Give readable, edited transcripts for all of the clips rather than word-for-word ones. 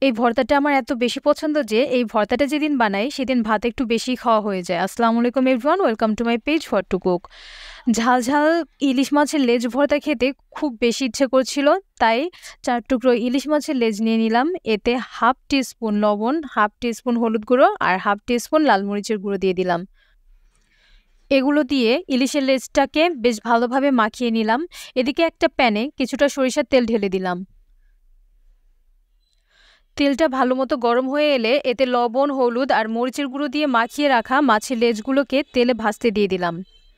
এই ভর্তাটা আমার এত বেশি পছন্দ যে এই ভর্তাটা যেদিন বানাই সেদিন ভাত একটু বেশি খাওয়া হয়ে যায়। আসসালামু আলাইকুম everyone, welcome to my page for to cook. ঝাল ঝাল ইলিশ মাছের লেজ ভর্তা খেতে খুব বেশি ইচ্ছে করছিল, তাই 4 টুকরো ইলিশ মাছের লেজ নিয়ে নিলাম। এতে হাফ টিস্পুন লবণ, হাফ টিস্পুন হলুদ গুঁড়ো আর হাফ টিস্পুন লাল মরিচের গুঁড়ো দিয়ে দিলাম। এগুলো দিয়ে ইলিশের লেজটাকে বেশ ভালোভাবে মাখিয়ে নিলাম। এদিকে একটা প্যানে কিছুটা সরিষার তেল ঢেলে দিলাম। তেলটা ভালোমতো গরম হয়ে এলে এতে লবণ, হলুদ আর মরিচের গুঁড়ো দিয়ে মাখিয়ে রাখা মাছের লেজগুলোকে তেলে ভাজতে দিয়ে দিলাম।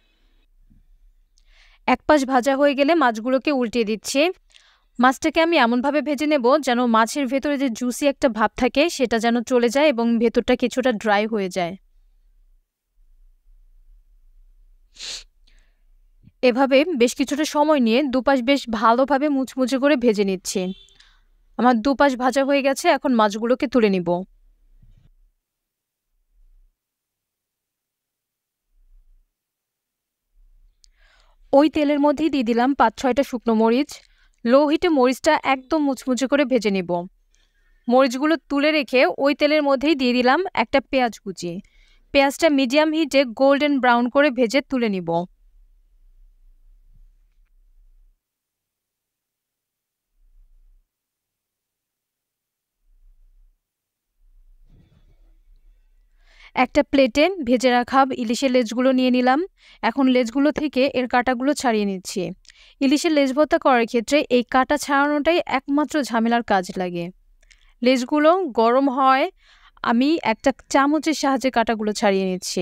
এক পাশ ভাজা হয়ে গেলে মাছগুলোকে উল্টিয়ে দিচ্ছি। মাছটাকে আমি এমনভাবে ভেজে নেব যেন মাছের ভেতরে যে জুসি একটা ভাব থাকে সেটা যেন চলে যায় এবং ভেতরটা কিছুটা ড্রাই হয়ে যায়। এভাবে বেশ কিছুটা সময় নিয়ে দুপাশ বেশ ভালোভাবে মুচমুচে করে ভেজে নিচ্ছি। আমার দুপাশ ভাজা হয়ে গেছে, এখন মাছগুলোকে তুলে নিব। ওই তেলের মধ্যেই দিয়ে দিলাম 5-6টা শুকনো মরিচ। লো হিটে মরিচটা একদম মুচমুচে করে ভেজে নিব। মরিচগুলো তুলে রেখে ওই তেলের মধ্যেই দিয়ে দিলাম একটা পেঁয়াজ কুচি। পেঁয়াজটা মিডিয়াম হিটে গোল্ডেন ব্রাউন করে ভেজে তুলে নিব। একটা প্লেটে ভেজে রাখা ইলিশের লেজগুলো নিয়ে নিলাম। এখন লেজগুলো থেকে এর কাঁটাগুলো ছাড়িয়ে নিচ্ছি। ইলিশের লেজ ভর্তা করার ক্ষেত্রে এই কাঁটা ছাড়ানোটাই একমাত্র ঝামেলার কাজ লাগে। লেজগুলো গরম হয়, আমি একটা চামচের সাহায্যে কাঁটাগুলো ছাড়িয়ে নিচ্ছি।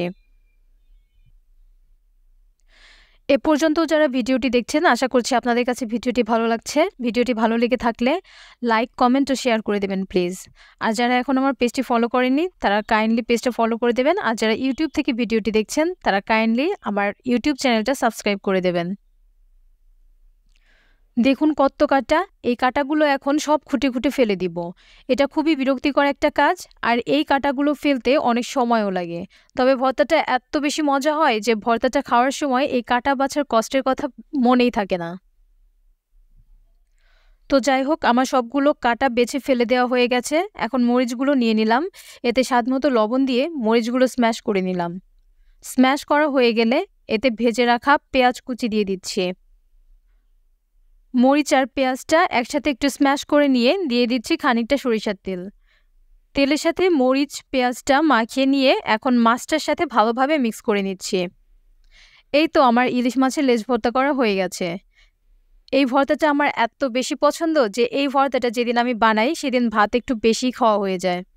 এ পর্যন্ত যারা ভিডিওটি দেখছেন, আশা করছি আপনাদের কাছে ভিডিওটি ভালো লাগছে। ভিডিওটি ভালো লেগে থাকলে লাইক, কমেন্ট ও শেয়ার করে দেবেন প্লিজ। আর যারা এখন আমার পেজটি ফলো করেননি তারা কাইন্ডলি পেজটা ফলো করে দেবেন। আর যারা ইউটিউব থেকে ভিডিওটি দেখছেন তারা কাইন্ডলি আমার ইউটিউব চ্যানেলটা সাবস্ক্রাইব করে দেবেন। দেখুন কত কাঁটা, এই কাঁটাগুলো এখন সব খুঁটে খুঁটে ফেলে দিব। এটা খুবই বিরক্তিকর একটা কাজ, আর এই কাঁটাগুলো ফেলতে অনেক সময়ও লাগে। তবে ভর্তাটা এত বেশি মজা হয় যে ভর্তাটা খাওয়ার সময় এই কাঁটা বাছার কষ্টের কথা মনেই থাকে না। তো যাই হোক, আমার সবগুলো কাঁটা বেছে ফেলে দেওয়া হয়ে গেছে। এখন মরিচগুলো নিয়ে নিলাম। এতে স্বাদমতো লবণ দিয়ে মরিচগুলো স্ম্যাশ করে নিলাম। স্ম্যাশ করা হয়ে গেলে এতে ভেজে রাখা পেঁয়াজ কুচি দিয়ে দিচ্ছি। মরিচ আর পেঁয়াজটা একসাথে একটু স্ম্যাশ করে নিয়ে দিয়ে দিচ্ছি খানিকটা সরিষার তেল। তেলের সাথে মরিচ পেঁয়াজটা মাখিয়ে নিয়ে এখন মাছটার সাথে ভালোভাবে মিক্স করে নিচ্ছি। এই তো আমার ইলিশ মাছের লেজ ভর্তা করা হয়ে গেছে। এই ভর্তাটা আমার এত বেশি পছন্দ যে এই ভর্তাটা যেদিন আমি বানাই সেদিন ভাত একটু বেশি খাওয়া হয়ে যায়।